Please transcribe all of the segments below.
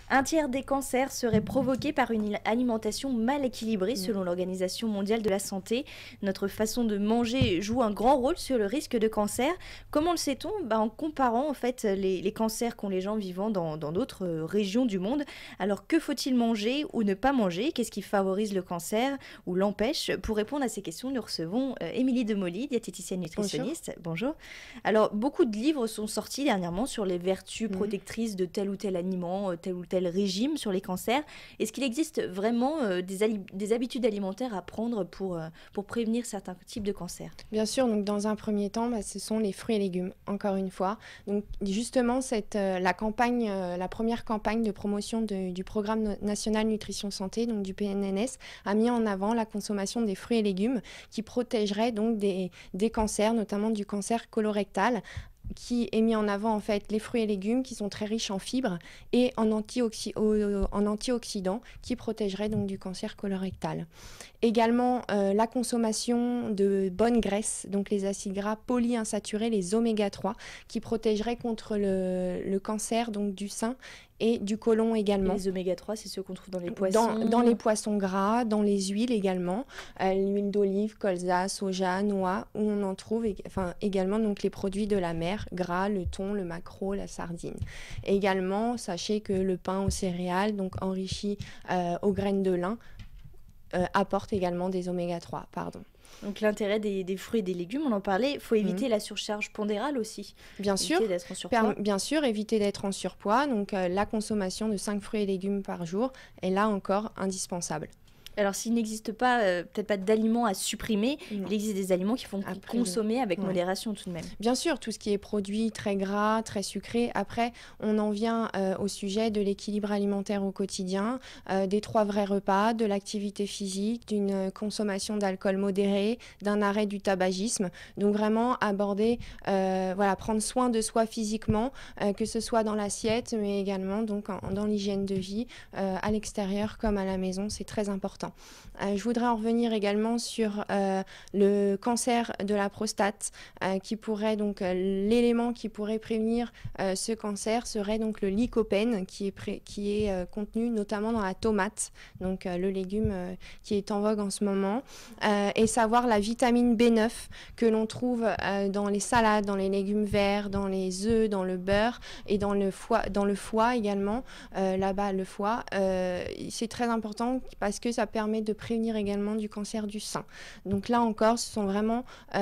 Un tiers des cancers seraient provoqués par une alimentation mal équilibrée selon l'Organisation mondiale de la santé. Notre façon de manger joue un grand rôle sur le risque de cancer. Comment le sait-on? En comparant en fait les cancers qu'ont les gens vivant dans d'autres régions du monde. Alors que faut-il manger ou ne pas manger? Qu'est-ce qui favorise le cancer ou l'empêche? Pour répondre à ces questions, nous recevons Émilie Demolly, diététicienne nutritionniste. Bonjour. Alors beaucoup de livres sont sortis dernièrement sur les vertus protectrices de tel ou tel aliment, tel ou tel régime sur les cancers. Est-ce qu'il existe vraiment des habitudes alimentaires à prendre pour prévenir certains types de cancers? Bien sûr, donc dans un premier temps, ce sont les fruits et légumes, encore une fois. Donc justement, la première campagne de promotion du Programme national nutrition santé, donc du PNNS, a mis en avant la consommation des fruits et légumes qui protégeraient donc des cancers, notamment du cancer colorectal, qui est mis en avant en fait les fruits et légumes qui sont très riches en fibres et en antioxydants qui protégeraient donc du cancer colorectal. Également la consommation de bonnes graisses, donc les acides gras polyinsaturés, les oméga 3, qui protégeraient contre le cancer donc du sein et du côlon également. Et les oméga 3, c'est ceux qu'on trouve dans les poissons? Dans les poissons gras, dans les huiles également, l'huile d'olive, colza, soja, noix, où on en trouve également donc les produits de la mer, gras, le thon, le maquereau, la sardine. Et également, sachez que le pain aux céréales, donc enrichi aux graines de lin, apporte également des oméga 3, Donc l'intérêt des fruits et des légumes, on en parlait, il faut éviter la surcharge pondérale aussi. Bien sûr, éviter d'être en surpoids. Bien sûr, éviter d'être en surpoids. Donc la consommation de 5 fruits et légumes par jour est là encore indispensable. Alors s'il n'existe pas, peut-être pas d'aliments à supprimer, il existe des aliments qu'il faut consommer avec modération tout de même. Bien sûr, tout ce qui est produit très gras, très sucré. Après, on en vient au sujet de l'équilibre alimentaire au quotidien, des 3 vrais repas, de l'activité physique, d'une consommation d'alcool modérée, d'un arrêt du tabagisme. Donc vraiment aborder, prendre soin de soi physiquement, que ce soit dans l'assiette, mais également donc dans l'hygiène de vie, à l'extérieur comme à la maison, c'est très important. Je voudrais en revenir également sur le cancer de la prostate, qui pourrait donc l'élément qui pourrait prévenir ce cancer serait donc le lycopène qui est contenu notamment dans la tomate, donc le légume qui est en vogue en ce moment, et savoir la vitamine B9 que l'on trouve dans les salades, dans les légumes verts, dans les œufs, dans le beurre et dans le foie également. Là-bas, le foie, c'est très important parce que ça permet de prévenir également du cancer du sein. Donc là encore, ce sont vraiment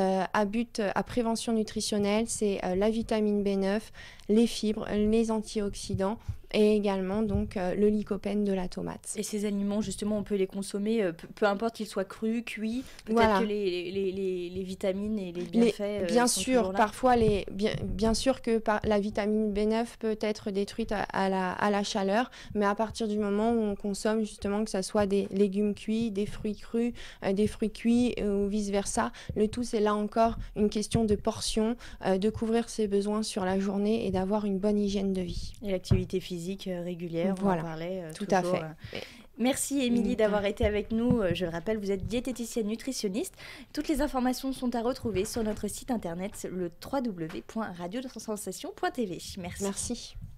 à prévention nutritionnelle, c'est la vitamine B9, les fibres, les antioxydants et également donc le lycopène de la tomate. Et ces aliments, justement, on peut les consommer, peu importe qu'ils soient crus, cuits, peut-être que les vitamines et les bienfaits bien sont sûr, toujours là. parfois bien sûr que la vitamine B9 peut être détruite à la chaleur, mais à partir du moment où on consomme justement que ça soit des légumes cuits, des fruits crus, des fruits cuits ou vice versa, le tout c'est là encore une question de portion, de couvrir ses besoins sur la journée et d'avoir une bonne hygiène de vie. Et l'activité physique régulière, voilà, on en parlait tout toujours, à fait. Merci Émilie d'avoir été avec nous. Je le rappelle, vous êtes diététicienne nutritionniste. Toutes les informations sont à retrouver sur notre site internet, le www.radio2sensation.tv. Merci. Merci.